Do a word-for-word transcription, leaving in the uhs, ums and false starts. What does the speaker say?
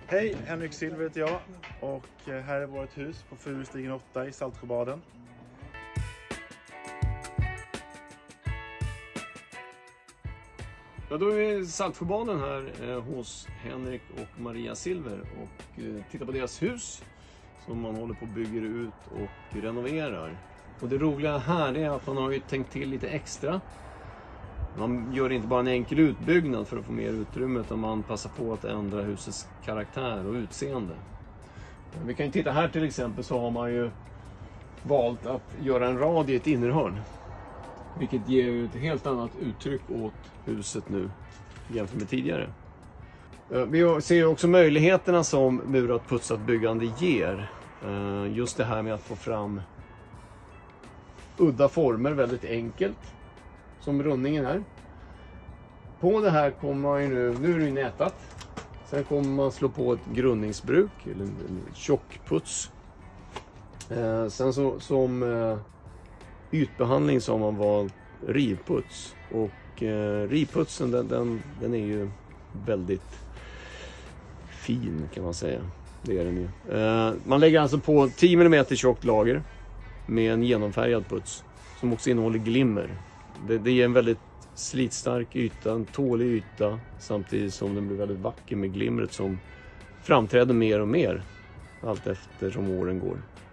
Hej, Henrik Silver heter jag och här är vårt hus på Furustigen åtta i Saltsjöbaden. Ja, då är vi i Saltsjöbaden här eh, hos Henrik och Maria Silver och eh, tittar på deras hus som man håller på att bygga ut och renoverar. Och det roliga här är att man har ju tänkt till lite extra. Man gör inte bara en enkel utbyggnad för att få mer utrymme, utan man passar på att ändra husets karaktär och utseende. Vi kan ju titta här till exempel, så har man ju valt att göra en rad i ett innerhörn. Vilket ger ett helt annat uttryck åt huset nu jämfört med tidigare. Vi ser också möjligheterna som murat putsat byggande ger. Just det här med att få fram udda former väldigt enkelt. Som rundningen här. På det här kommer man ju nu, nu är det ju nätat. Sen kommer man slå på ett grundningsbruk eller en tjockputs. Sen så, som ytbehandling så har man valt rivputs, och eh, rivputsen den, den, den är ju väldigt fin kan man säga. Det är den ju. Eh, man lägger alltså på tio millimeter tjockt lager med en genomfärgad puts som också innehåller glimmer. Det, det ger en väldigt slitstark yta, en tålig yta, samtidigt som den blir väldigt vacker med glimret som framträder mer och mer allt eftersom åren går.